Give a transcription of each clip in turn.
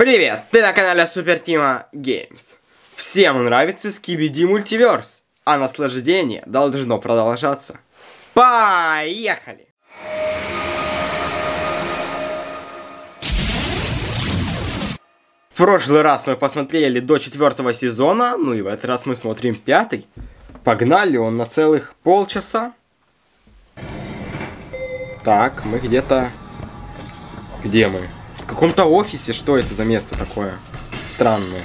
Привет, ты на канале Супер Тима Геймс. Всем нравится Skibidi Multiverse, а наслаждение должно продолжаться. Поехали! В прошлый раз мы посмотрели до 4-го сезона, ну и в этот раз мы смотрим 5-й. Погнали, он на целых полчаса. Так, мы где-то... Где мы? В каком-то офисе. Что это за место такое? Странное.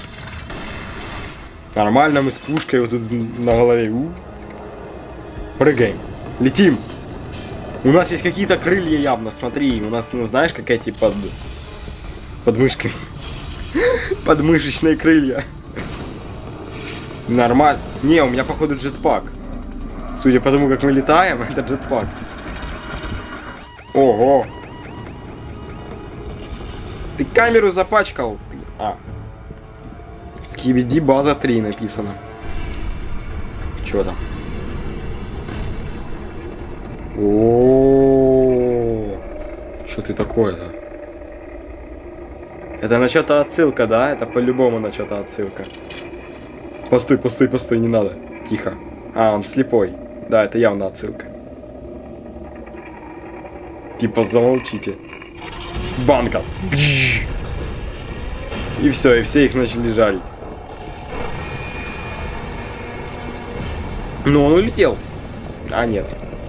Нормально, мы с пушкой вот тут на голове. Прыгаем. Летим. У нас есть какие-то крылья явно, смотри. У нас, ну знаешь, как эти под мышкой. Подмышечные крылья. Нормально. Не, у меня походу джетпак. Судя по тому, как мы летаем, это джетпак. Ого. Ты камеру запачкал. Skibidi база 3 написано. Чё там? О, что ты такое-то? Это на что-то отсылка, да? Это по-любому на что-то отсылка. Постой, постой, постой, не надо. Тихо. А, он слепой. Да, это явно отсылка. Типа замолчите. Банка. И все, и все их начали жарить. Ну, он улетел. А, нет.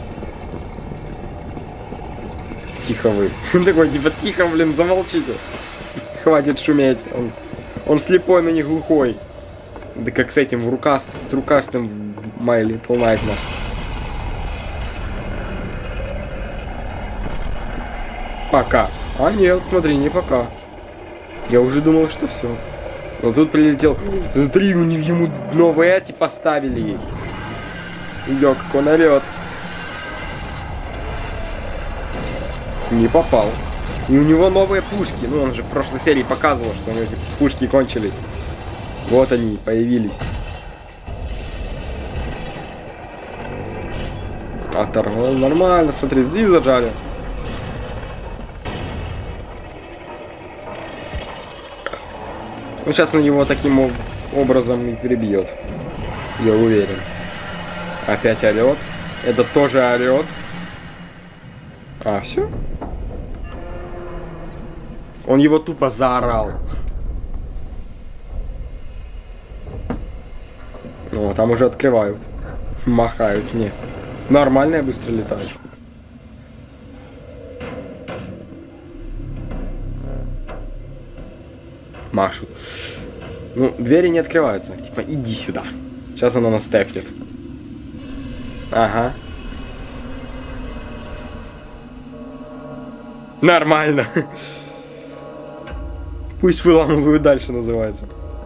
Тихо вы. Такой, типа, тихо, блин, замолчите. Хватит шуметь. Он слепой, но не глухой. Да как с этим, с рукастым в My Little Nightmares. Пока. А нет, смотри, не пока. Я уже думал, что все. Но тут прилетел. Смотри, у них ему новые эти поставили. Идёт, как он орёт. Не попал. И у него новые пушки. Ну, он же в прошлой серии показывал, что у него типа, пушки кончились. Вот они, появились. Оторвал. Нормально, смотри, здесь зажали. Ну, сейчас он его таким образом и перебьет. Я уверен. Опять орет. Это тоже орет. А, все? Он его тупо заорал. Ну, там уже открывают. Махают мне. Нормально я быстро летаю. Машут. Ну, двери не открываются. Типа, иди сюда. Сейчас она нас тэпнет. Ага. Нормально. Пусть выламывают дальше, называется.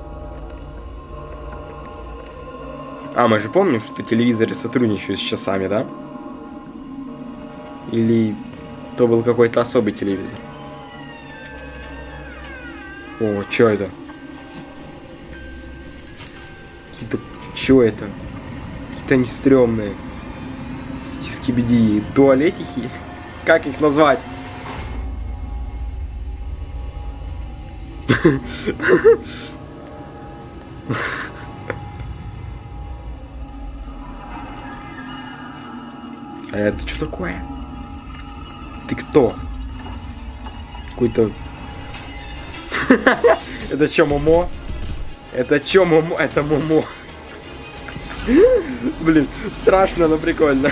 А, мы же помним, что телевизоры сотрудничают с часами, да? Или то был какой-то особый телевизор? О, чё это? Какие-то... Чё это? Какие-то они стрёмные. Эти скибиди. Туалетихи? Как их назвать? А это что такое? Ты кто? Какой-то... Это чё, Момо? Это чё, Момо? Это Момо. Блин, страшно, но прикольно.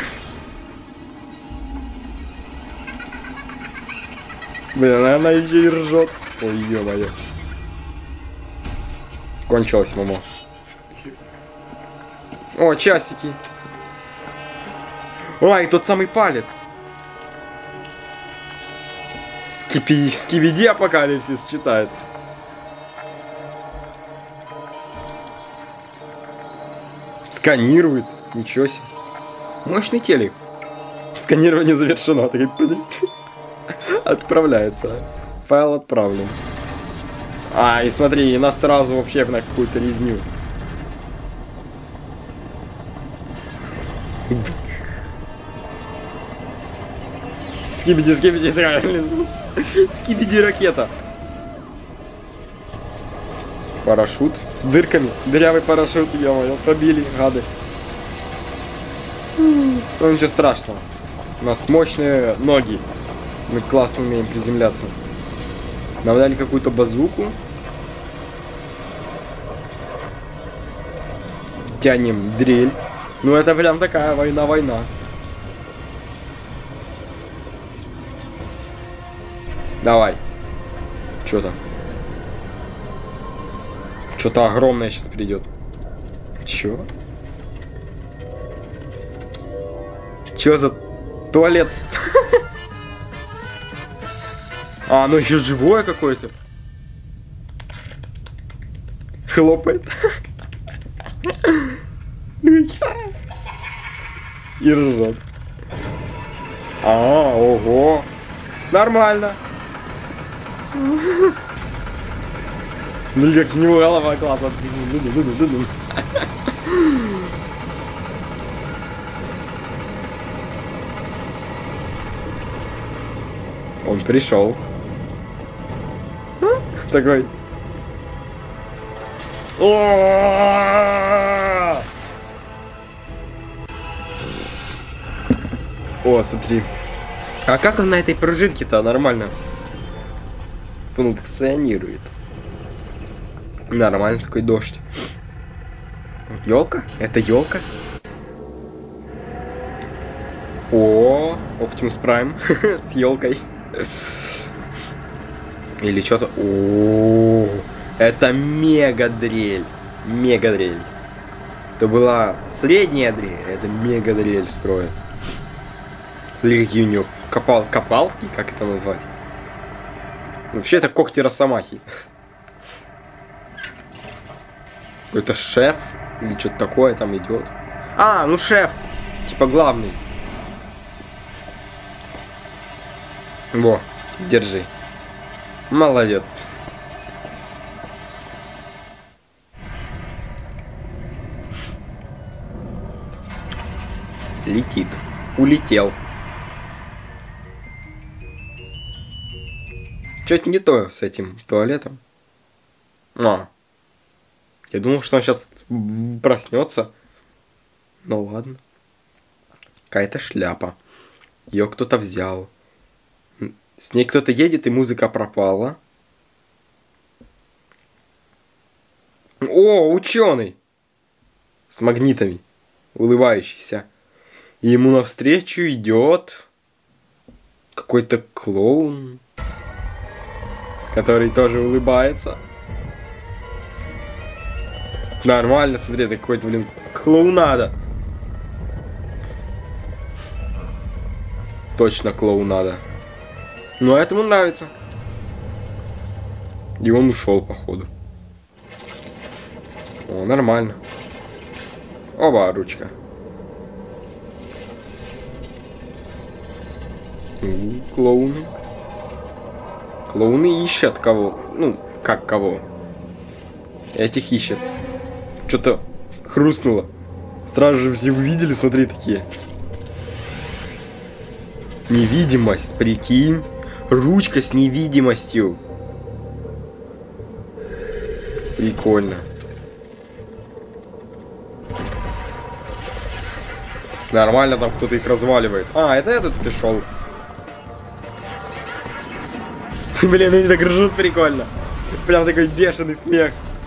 Блин, она еще и ржет. Ой, ё-моё. Кончилось, Момо. О, часики. Ой, тот самый палец. Skibidi апокалипсис читает. Сканирует. Ничего себе. Мощный телек. Сканирование завершено. Отправляется. Файл отправлен. А, и смотри, и нас сразу вообще на какую-то резню. Skibidi, Skibidi, Skibidi ракета. Парашют с дырками. Дырявый парашют, ё-моё, пробили, гады. Ну ничего страшного. У нас мощные ноги. Мы классно умеем приземляться. Нам дали какую-то базуку. Тянем дрель. Ну это прям такая война-война. Давай. Чё там? Что-то огромное сейчас придет. Чё? Чё за туалет? А, ну еще живое какое-то. Хлопает. И ржет. А, ого. Нормально. Ну как не голова классно. Он пришел. Такой. О, смотри. А как он на этой пружинке-то нормально функционирует? Нормально такой дождь. Елка? Это елка? О, Optimus Prime с елкой. Или что-то. О, это мега дрель. Мега дрель. Это была средняя дрель, это мега дрель строят. Смотри, какие у него копалки, как это назвать? Вообще это когти росомахи. Какой-то шеф или что-то такое там идет. А, ну шеф, типа главный. Во, держи. Молодец. Летит. Улетел. Что-то не то с этим туалетом. А. Я думал, что он сейчас проснется. Ну ладно. Какая-то шляпа. Ее кто-то взял. С ней кто-то едет, и музыка пропала. О, ученый! С магнитами. Улыбающийся. И ему навстречу идет какой-то клоун, который тоже улыбается. Нормально, смотри, это какой-то, блин, клоунада. Точно клоунада. Но этому нравится. И он ушел, походу. О, нормально. Оба, ручка. Клоуны. Клоуны ищут кого. Ну, как кого. Этих ищут. Что-то хрустнуло. Сразу же все увидели, смотри, такие. Невидимость, прикинь. Ручка с невидимостью. Прикольно. Нормально, там кто-то их разваливает. А, это этот пришел. Блин, они так ржут прикольно. Прям такой бешеный смех.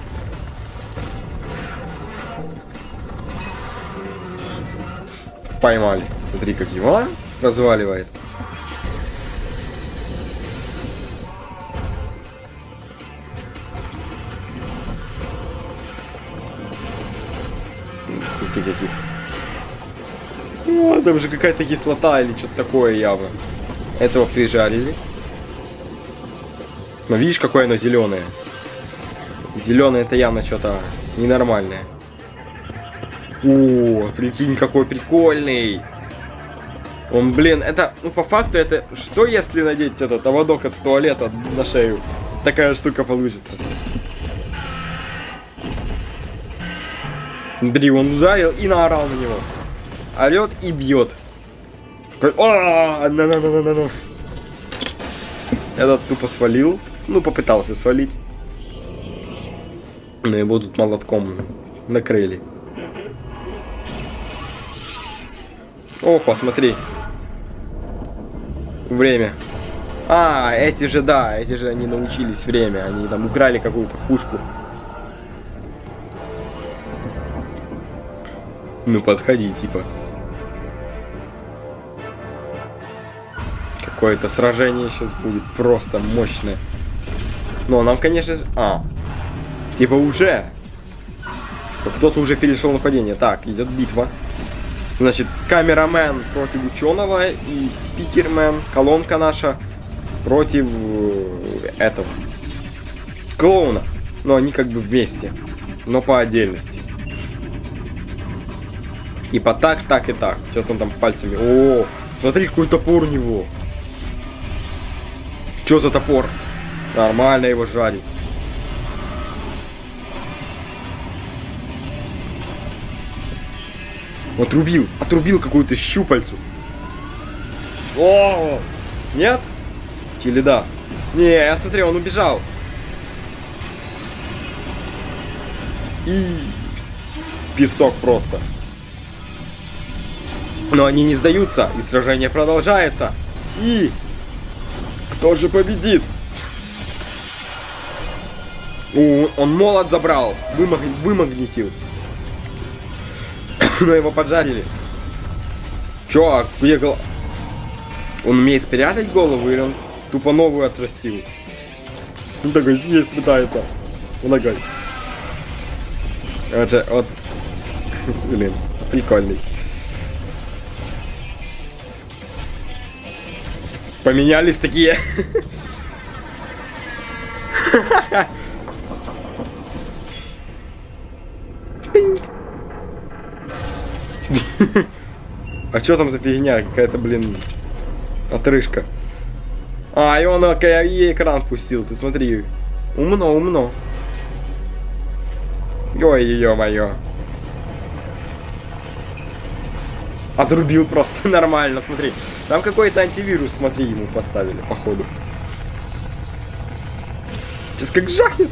Поймали. Смотри, как его разваливает. Смотри, каких. О, там же какая-то кислота или что-то такое явно. Этого прижарили. Но видишь, какое оно зеленое. Зеленое это явно что-то ненормальное. О, прикинь, какой прикольный. Он, блин, это, ну по факту это, что если надеть этот ободок от туалета на шею? Такая штука получится. Смотри, он ударил и наорал на него. Орет и бьет. На. Этот тупо свалил. Ну, попытался свалить. Но его тут молотком накрыли. О, посмотри. Время. А, эти же, да, эти же они научились время. Они там украли какую-то пушку. Ну, подходи, типа. Какое-то сражение сейчас будет просто мощное. Но нам, конечно же... Типа уже. Кто-то уже перешел нападение. Так, идет битва. Значит, камерамен против ученого и спикермен, колонка наша, против этого клоуна. Но они как бы вместе, но по отдельности. Типа так, так и так. Что-то он там пальцами. О, смотри, какой топор у него. Что за топор? Нормально его жарить. Отрубил какую-то щупальцу. О, нет? Или да? Не, я смотрю, он убежал. И песок просто. Но они не сдаются, и сражение продолжается. И кто же победит? Он молот забрал, вымагнитил. Но его поджарили. Чё, а где голова? Он умеет прятать голову или он тупо новую отрастил? Он такой здесь пытается. Ногой. Вот. Блин, прикольный. Поменялись такие. А что там за фигня? Какая-то, блин, отрыжка. И он и экран пустил. Ты смотри. Умно. Ой, ё-моё. Отрубил просто нормально, смотри. Там какой-то антивирус, смотри, ему поставили, походу. Сейчас как жахнет.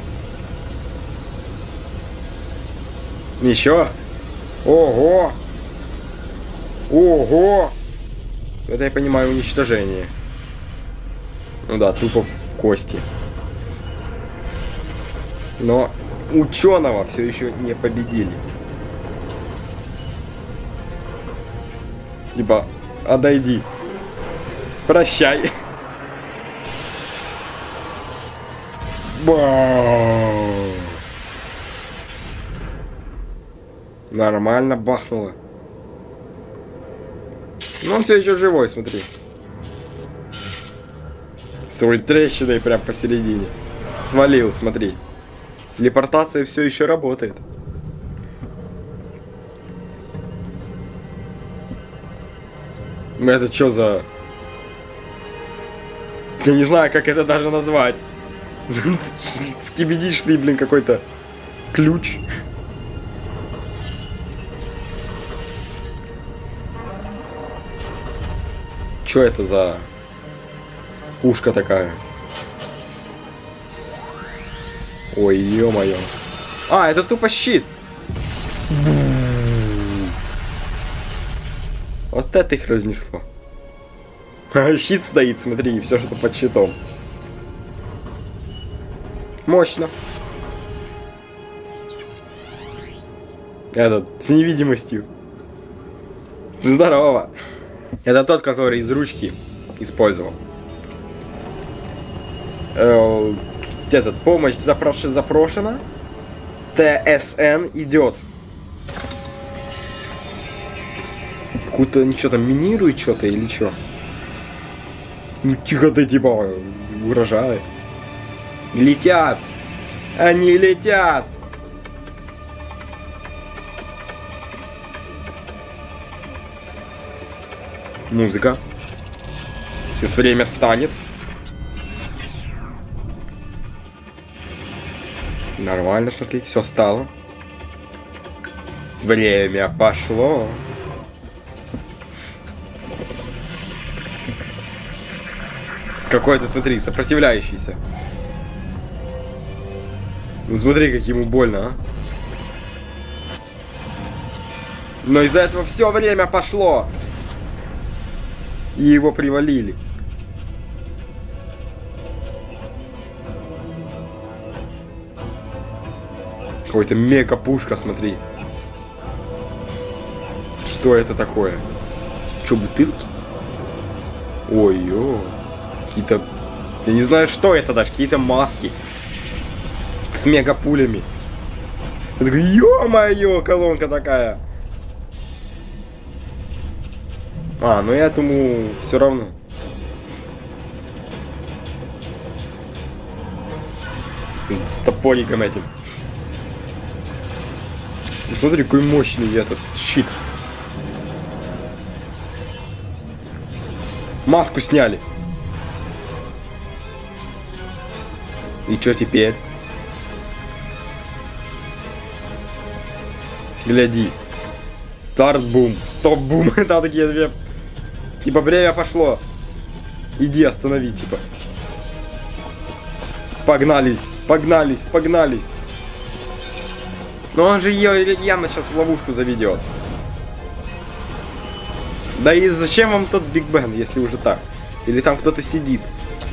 Еще. Ого. Это, я понимаю, уничтожение. Ну да, тупо в кости. Но ученого все еще не победили. Типа, отойди. Прощай. Нормально бахнуло. Но он все еще живой, смотри. С той трещиной прям посередине. Свалил, смотри. Телепортация все еще работает. Это что за... Я не знаю, как это даже назвать. Скибидишный, блин, какой-то ключ. Что это за пушка такая? Ой, ё-моё. Это тупо щит. Вот это их разнесло. Щит стоит, смотри, и все что под щитом. Мощно. Этот, с невидимостью. Здорово. Это тот, который из ручки использовал. Этот, помощь запрошена. ТСН идет. Какую-то ничего там минирует что-то или что? Ну тихо ты, типа, угрожает. Летят. Они летят. Музыка. Сейчас время станет. Нормально, смотри, все стало. Время пошло. Какой-то, смотри, сопротивляющийся. Ну смотри, как ему больно, а. Но из-за этого все время пошло. И его привалили. Какой-то мега-пушка, смотри. Что это такое? Что, бутылки? Ой-ё. Какие-то... Я не знаю, что это даже. Какие-то маски. С мега-пулями. Я такой, ё-моё, колонка такая. А, ну этому все равно. С топориком этим. Смотри, какой мощный этот щит. Маску сняли. И что теперь? Гляди. Старт-бум. Стоп-бум. Это такие две... Типа время пошло. Иди, останови, типа. Погнались, погнались, погнались. Но он же ее явно сейчас в ловушку заведет. Да и зачем вам тот Биг Бен, если уже так? Или там кто-то сидит?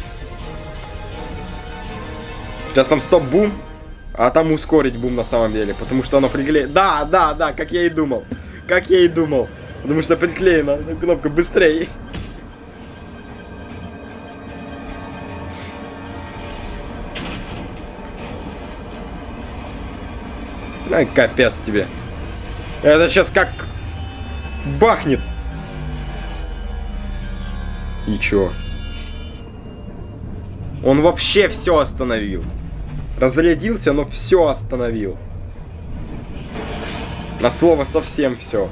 Сейчас там стоп-бум, а там ускорить бум на самом деле, потому что оно приклеено. Да, да, да, как я и думал. Как я и думал. Потому что приклеена кнопка быстрее. Ай, капец тебе. Это сейчас как бахнет. И чё? Он вообще все остановил. Разрядился, но все остановил. На слово совсем все.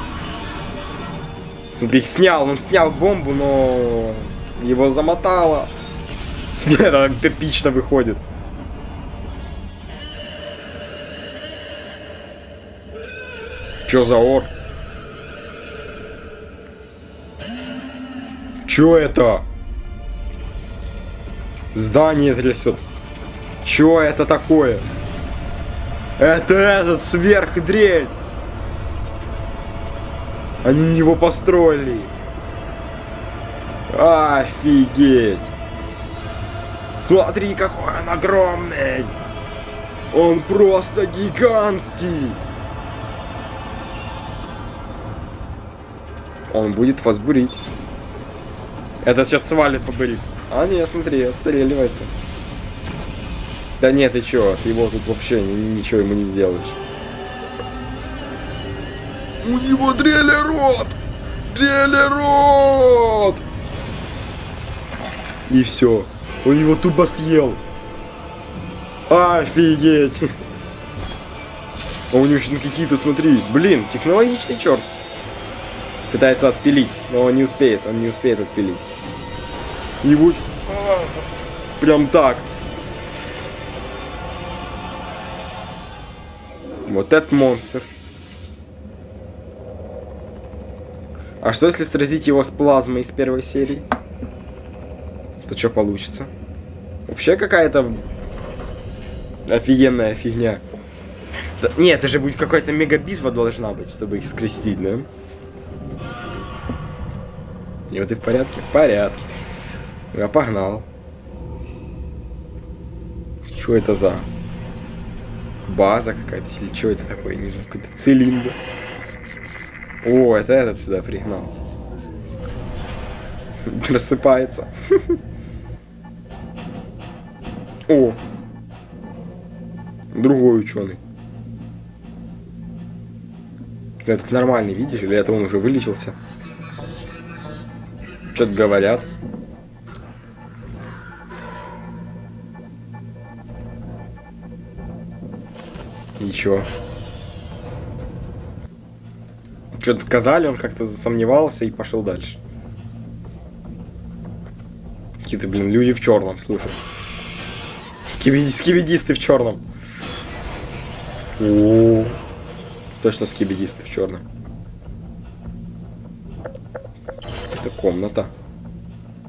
Смотри, он снял бомбу, но его замотало. Это эпично выходит. Чё за ор? Чё это? Здание трясется. Чё это такое? Это этот сверхдрель. Они его построили. Офигеть. Смотри, какой он огромный. Он просто гигантский. Он будет вас бурить. Этот сейчас свалит побурит. А нет, смотри, отстреливается. Да нет, ты чё, его тут вообще ничего ему не сделаешь. У него дрелерот! Дрелерот! И все. Он его тупо съел. Офигеть! А у него еще какие-то, смотри, блин, технологичный черт. Пытается отпилить, но он не успеет отпилить. Его... Прям так. Вот этот монстр. А что если сразить его с плазмой из первой серии? То что получится? Вообще какая-то офигенная фигня. Да, нет, это же будет какая-то мегабитва должна быть, чтобы их скрестить, да? И вот ты в порядке? В порядке. Я погнал. Что это за база какая-то? Или что это такое? Не знаю, какой-то цилиндр. О, это этот сюда пригнал. Рассыпается. О! Другой ученый. Этот нормальный, видишь? Или это он уже вылечился? Что-то говорят. И чё? Что-то сказали, он как-то засомневался и пошел дальше. Какие-то, блин, люди в черном, слушай. Скибидисты в черном. О, точно скибидисты в черном. Это комната.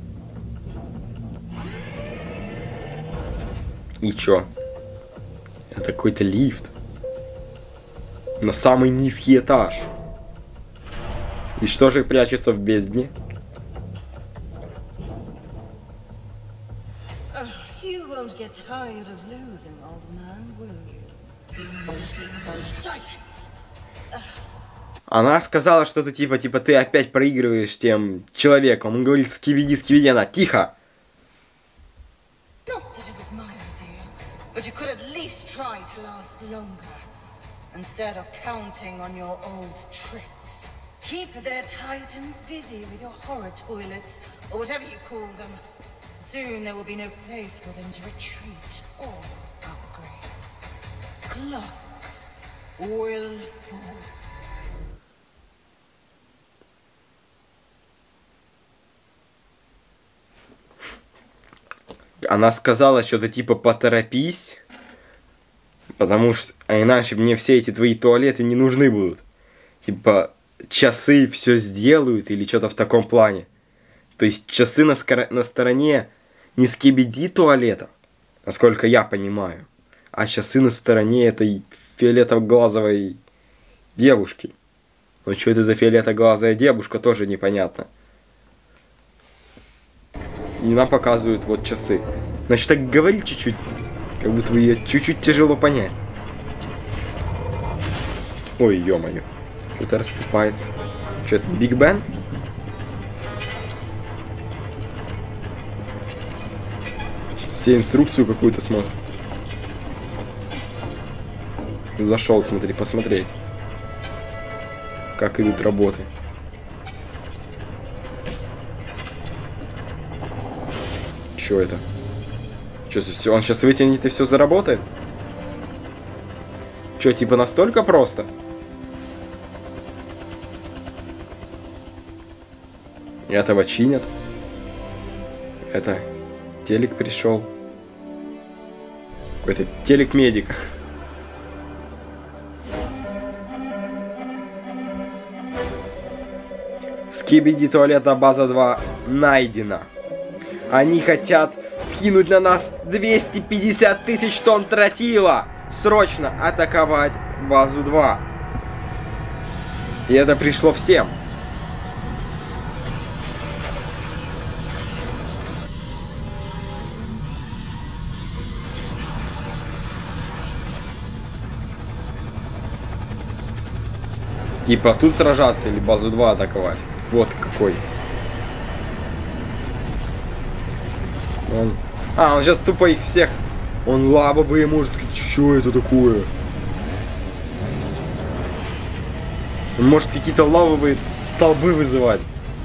И чё? Это какой-то лифт. На самый низкий этаж. И что же прячется в бездне? Она сказала что-то типа ты опять проигрываешь тем человеком. Он говорит, скибиди, скибиди, она, тихо. Instead of counting on your old tricks. Keep their titans busy with your horror toilets, or whatever you call them. Soon there will be no place for them to retreat or upgrade. Clocks will fall. Она сказала что-то типа поторопись. Потому что, а иначе мне все эти твои туалеты не нужны будут. Типа, часы все сделают или что-то в таком плане. То есть часы на стороне не скибиди туалета, насколько я понимаю, а часы на стороне этой фиолетово-глазовой девушки. Но что это за фиолетово-глазая девушка, тоже непонятно. И нам показывают вот часы. Значит, так говори чуть-чуть. Как будто бы ее чуть-чуть тяжело понять. Ой, ё-моё. Что-то рассыпается. Что это, Биг Бен? Все инструкцию какую-то смотрят. Зашел, смотри, посмотреть. Как идут работы. Что это? Все, он сейчас вытянет и все заработает? Че, типа настолько просто? Этого чинят. Это телек пришел. Какой-то телек медика. Скибиди туалета база 2 найдена. Они хотят скинуть на нас 250 тысяч тонн тротила. Срочно атаковать базу 2. И это пришло всем. Типа тут сражаться или базу 2 атаковать. Вот какой. Он сейчас тупо их всех. Он лавовые может. Что это такое? Он может какие-то лавовые столбы вызывать.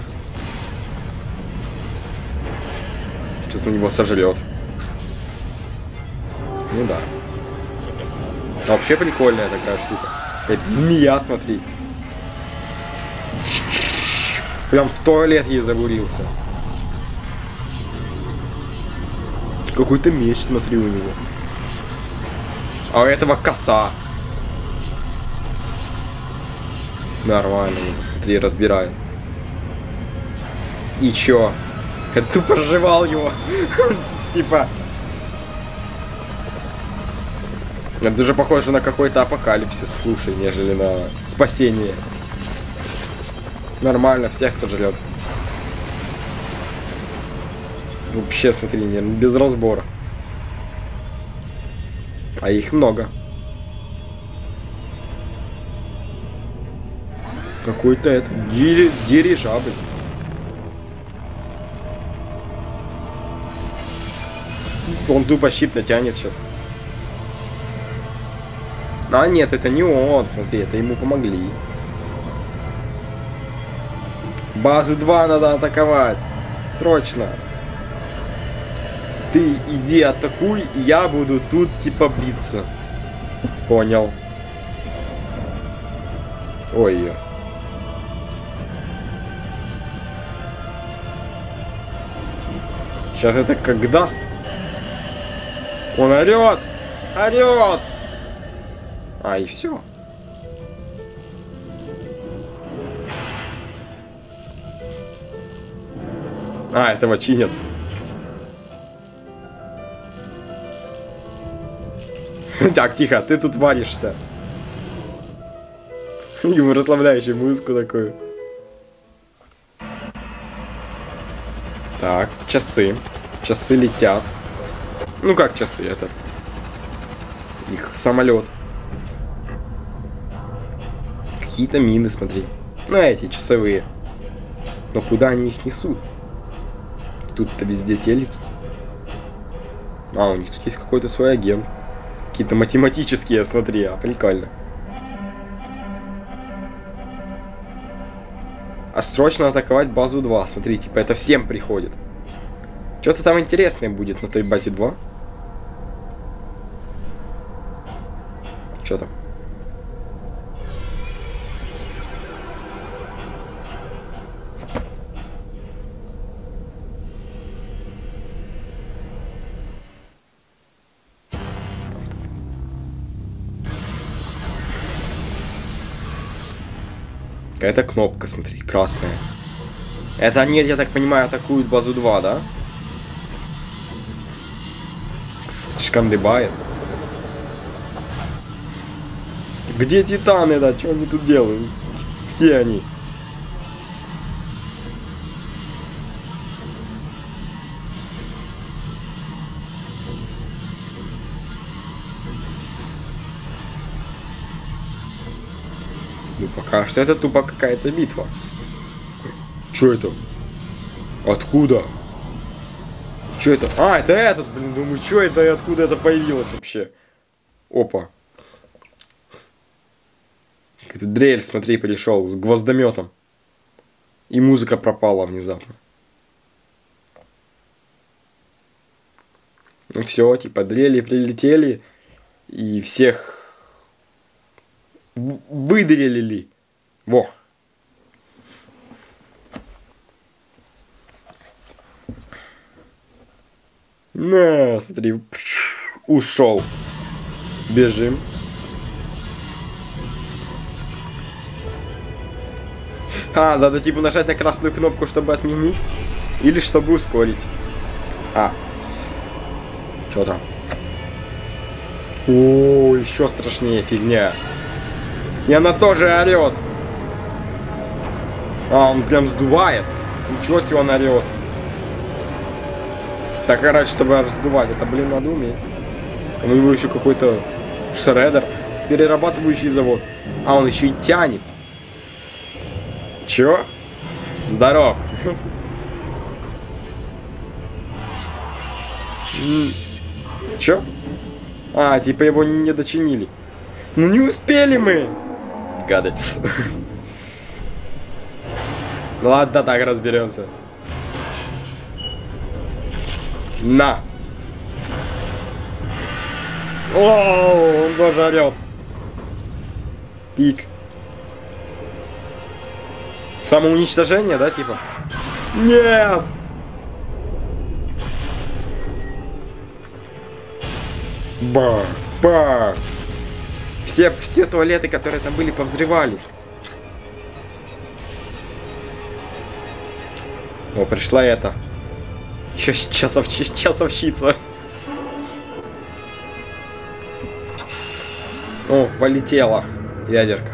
Сейчас на него сожрет. Ну да. Вообще прикольная такая штука. Это змея, смотри. Прям в туалет ей забурился. Какой-то меч, смотри, у него. А у этого коса. Нормально, посмотри, разбирает. И чё? Я тупо разжевал его. Типа... Это уже похоже на какой-то апокалипсис, слушай, нежели на спасение. Нормально, всех сожрет. Вообще, смотри, без разбора. А их много. Какой-то это дирижабль. Он тупо щит натянет сейчас. А нет, это не он, смотри, это ему помогли. Базу 2 надо атаковать. Срочно. Ты иди атакуй, и я буду тут типа биться. Понял. Ой. Сейчас это как даст. Он орет! Орет! А, и все. А, этого чинят. Так, тихо, ты тут варишься. Ему расслабляющую музыку такую. Так, часы. Часы летят. Ну как часы, это? Их самолет. Какие-то мины, смотри. Ну эти часовые. Но куда они их несут? Тут-то везде телеки. А, у них тут есть какой-то свой агент. Какие-то математические, смотри, а прикольно. А срочно атаковать базу 2. Смотри, типа это всем приходит. Что-то там интересное будет на той базе 2. Что там? Какая-то кнопка, смотри, красная. Это они, я так понимаю, атакуют базу 2, да? Шкандыбает. Где титаны, да? Что они тут делают? Где они? Ну, пока что это тупо какая-то битва. Чё это? Откуда? Чё это? А, это этот, блин, думаю, чё это и откуда это появилось вообще? Опа. Какой-то дрель, смотри, пришел с гвоздометом. И музыка пропала внезапно. Ну все, типа дрели прилетели и всех выдрелили. Во. На, смотри, ушел. Бежим. А, надо типа нажать на красную кнопку, чтобы отменить. Или чтобы ускорить. А. Что там? О, еще страшнее фигня. И она тоже орет. А, он прям сдувает. Ничего себе он орет. Так орать, чтобы аж сдувать. Это, блин, надо уметь. У него еще какой-то шредер. Перерабатывающий завод. А, он еще и тянет. Чё? Здоров. Чё? А, типа его не дочинили. Ну не успели мы. Гады. Ну ладно, так разберемся. На. О, он тоже орет. Пик. Самоуничтожение, да, типа? Нет! Бар, бар. Все туалеты, которые там были, повзрывались. О, пришла эта. Еще часовщица. О, полетела ядерка.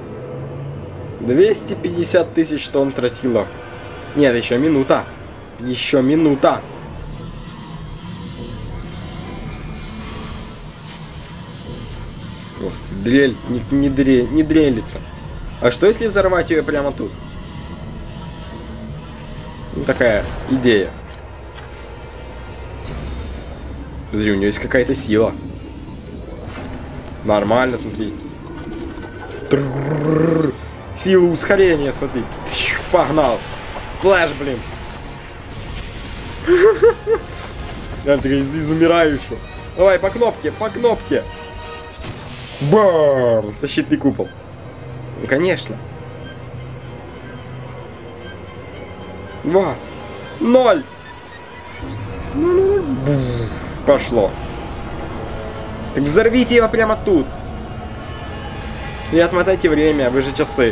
250 тысяч тонн тротила. Нет, еще минута. Еще минута. Ох, дрель не дрелится. А что если взорвать ее прямо тут? Ну, такая идея. Смотри, у нее есть какая-то сила. Нормально, смотри. Сила ускорения, смотри. Погнал. Флэш, блин. Я из умирающего. Давай, по кнопке, по кнопке. Бам! Защитный купол. Ну, конечно. 2. 0. Пошло. Так взорвите его прямо тут. И отмотайте время, вы же часы.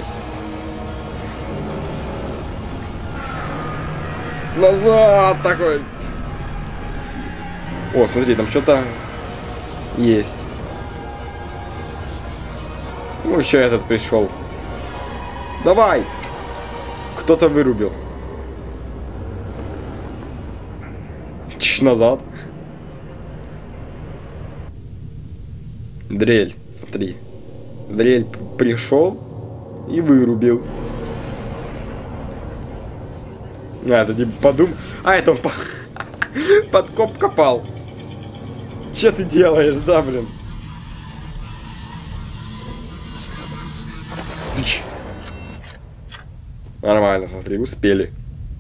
Назад такой. О, смотри, там что-то есть. Ну, еще этот пришел. Давай! Кто-то вырубил. Чуть назад. Дрель, смотри. Дрель пришел и вырубил. А, это типа подумал. А, это он подкоп копал. Че ты делаешь, да, блин? Нормально, смотри, успели.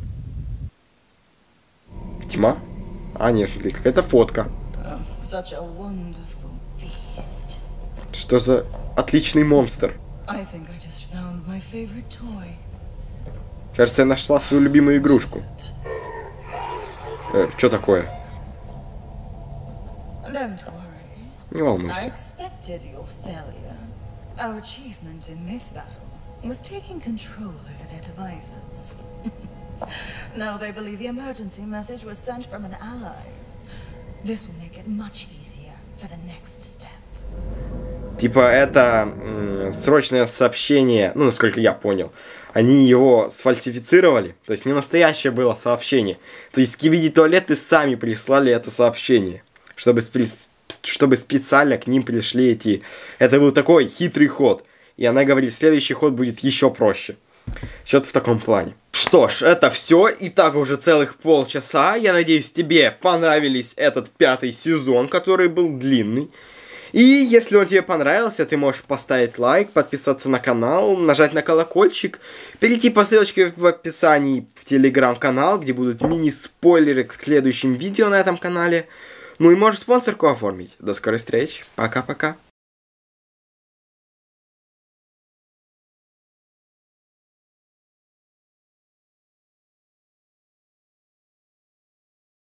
Тьма? А, нет, смотри, какая-то фотка. Что за отличный монстр? Кажется, я нашла свою любимую игрушку. Что такое? Не волнуйся. Was taking control over their devices. Now they believe the emergency message was sent from an ally. This will make it much easier for the next step. Типа это срочное сообщение, ну, насколько я понял. Они его сфальсифицировали, то есть не настоящее было сообщение. То есть Skibidi Toilet сами прислали это сообщение, чтобы специально к ним пришли эти... Это был такой хитрый ход. И она говорит, следующий ход будет еще проще. Что-то в таком плане. Что ж, это все. И так уже целых полчаса. Я надеюсь, тебе понравился этот 5-й сезон, который был длинный. И если он тебе понравился, ты можешь поставить лайк, подписаться на канал, нажать на колокольчик, перейти по ссылочке в описании в телеграм-канал, где будут мини-спойлеры к следующим видео на этом канале. Ну и можешь спонсорку оформить. До скорой встречи. Пока-пока.